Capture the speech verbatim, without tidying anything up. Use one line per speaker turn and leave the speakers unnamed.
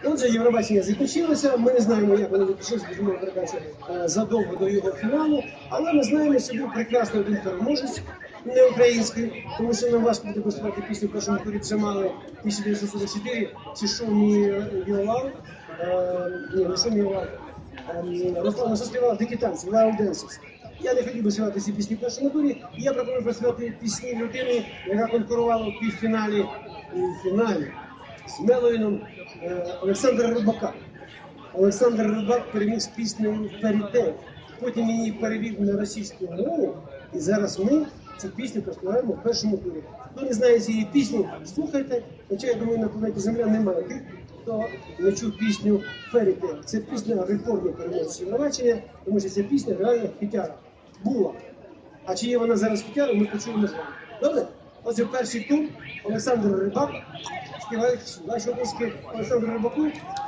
Отже, Євробачення закінчилося. Ми не знаємо, як воно закінчилося, безумовно, передача задовго до його фіналу. Але ми знаємо, що був прекрасний один переможець, не український, тому що нам важко буде поспівати пісню в першому турі Джамали тисяча дев'ятсот сорок чотири, чи «Show Me Your Love». Ні, не «Show Me Your Love». Руслана заспівала «Дикі танці», «Wild Dances». Я не хотів би співати ці пісні в першому турі, і я пропоную проспівати пісні людини, яка конкурувала в півфіналі і в фіналі з Меловіном, Олександра Рибака. Олександр Рибак переміг з піснею «Феррі-Тейл». Потім її перевів на російську мову, і зараз ми цю пісню проспіваємо в першому турі. Хто не знає цієї пісні, слухайте, хоча, я думаю, на планеті Земля немає тих, хто не чув пісню «Феррі-Тейл». Це пісня рекордного переможця Євробачення, тому що ця пісня реально хітяра. Була. А чи є вона зараз хітяром, ми почуємо з вами. Добре? Отже, перший тур Олександр Рибак. Співають ваші обласки Олександру Рибаку.